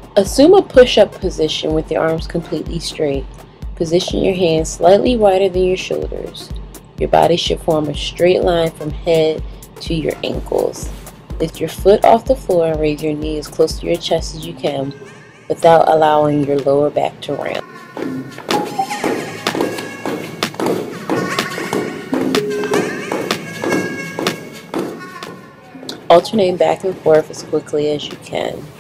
Assume a push-up position with your arms completely straight. Position your hands slightly wider than your shoulders. Your body should form a straight line from head to your ankles. Lift your foot off the floor and raise your knee as close to your chest as you can without allowing your lower back to round. Alternate back and forth as quickly as you can.